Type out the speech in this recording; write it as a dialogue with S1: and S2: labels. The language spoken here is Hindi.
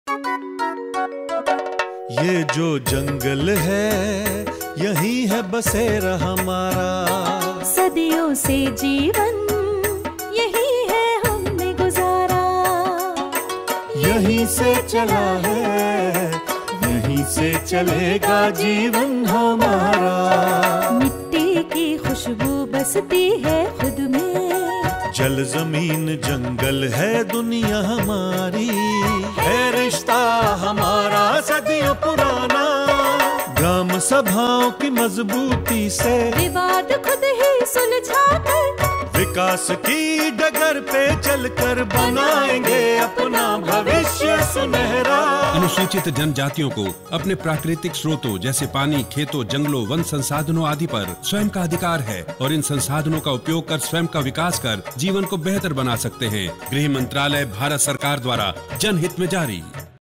S1: ये जो जंगल है यही है बसेरा हमारा,
S2: सदियों से जीवन यही है हमने गुजारा।
S1: यहीं से चला है यहीं से चलेगा जीवन हमारा।
S2: मिट्टी की खुशबू बसती है खुद में,
S1: जल जमीन जंगल है दुनिया हमारी, है रिश्ता हमारा सदियों पुराना। ग्राम सभाओं की मजबूती से
S2: विवाद खुद ही सुलझाकर,
S1: विकास की डगर पे चलकर बनाएंगे अपना भविष्य सुनहरा।
S3: अनुसूचित जनजातियों को अपने प्राकृतिक स्रोतों जैसे पानी, खेतों, जंगलों, वन संसाधनों आदि पर स्वयं का अधिकार है और इन संसाधनों का उपयोग कर स्वयं का विकास कर जीवन को बेहतर बना सकते हैं। गृह मंत्रालय, भारत सरकार द्वारा जनहित में जारी।